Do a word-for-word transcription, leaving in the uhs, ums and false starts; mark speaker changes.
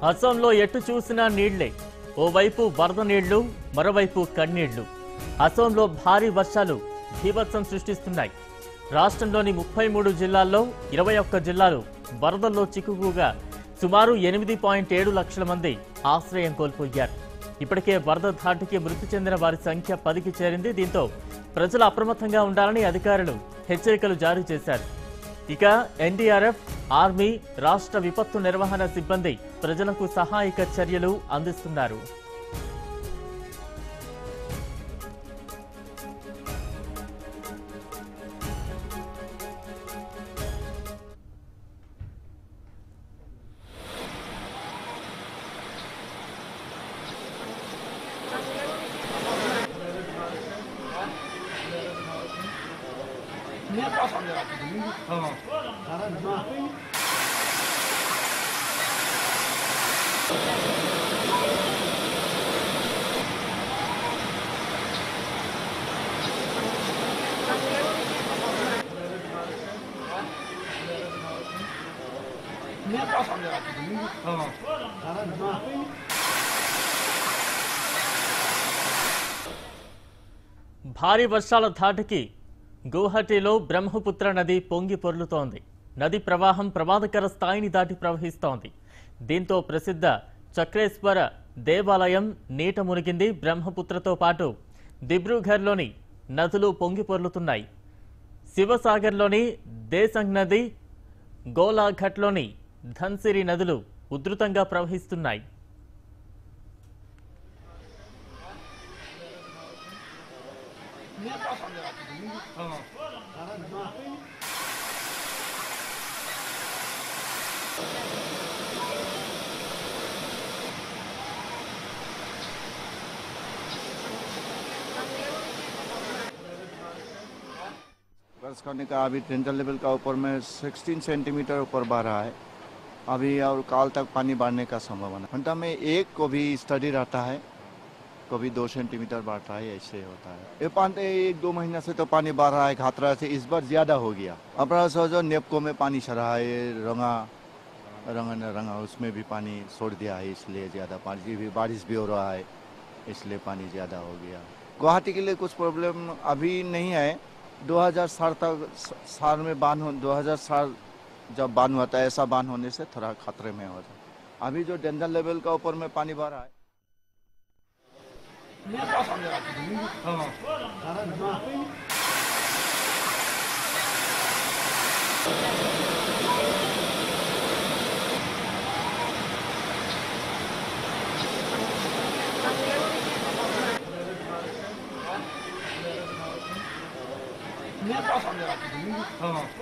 Speaker 1: అసోంలో ఎటు చూసినా నీళ్లే. ఓవైపు వరద నీళ్లు, మరోవైపు కన్నీళ్లు. అసోంలో భారీ వర్షాలు బీభత్సం సృష్టిస్తున్నాయి. రాష్ట్రంలోని ముప్పై మూడు జిల్లాల్లో ఇరవై ఒక్క జిల్లాలు వరదల్లో చిక్కుకుగా సుమారు ఎనిమిది పాయింట్ ఏడు లక్షల మంది ఆశ్రయం కోల్పోయారు. ఇప్పటికే వరద ధాటికి మృతి చెందిన వారి సంఖ్య పదికి చేరింది. దీంతో ప్రజలు అప్రమత్తంగా ఉండాలని అధికారులు హెచ్చరికలు జారీ చేశారు. ఇక ఎన్డీఆర్ఎఫ్, ఆర్మీ, రాష్ట్ర విపత్తు నిర్వహణ సిబ్బంది ప్రజలకు సహాయక చర్యలు అందిస్తున్నారు. భారీ వర్షాల ధాటికి గువాహటిలో బ్రహ్మపుత్ర నది పొంగి పొర్లుతోంది. నది ప్రవాహం ప్రమాదకర స్థాయిని దాటి ప్రవహిస్తోంది. దీంతో ప్రసిద్ధ చక్రేశ్వర దేవాలయం నీట మునిగింది. బ్రహ్మపుత్రతో పాటు దిబ్రూఘర్లోని నదులు పొంగి పొర్లుతున్నాయి. శివసాగర్లోని దేశంగ్ నది, గోలాఘట్లోని ధన్సిరి నదులు ఉధృతంగా ప్రవహిస్తున్నాయి.
Speaker 2: वर्ष करने का अभी टेंडर लेवल का ऊपर में सोलह सेंटीमीटर ऊपर बढ़ रहा है अभी, और काल तक पानी बढ़ने का संभावना। घंटा में एक को भी स्टडी रहता है, कभी दो सेंटीमीटर बढ़ता है, ऐसे होता है। ये पानी एक दो महीना से तो पानी बढ़ रहा है घातरा से, इस बार ज्यादा हो गया। अपना जो नेपको में पानी चढ़ा है, रंगा रंगा रंगा उसमें भी पानी छोड़ दिया है, इसलिए ज्यादा पानी भी, बारिश भी हो रहा है, इसलिए पानी ज्यादा हो गया। गुवाहाटी के लिए कुछ प्रॉब्लम अभी नहीं है। दो हजार साल तक साल में बांध हो, दो हजार साल जब बांध होता है, ऐसा बांध होने से थोड़ा खतरे में होता है। अभी जो डेंजर लेवल का ऊपर में पानी बढ़ रहा है,
Speaker 3: हाँ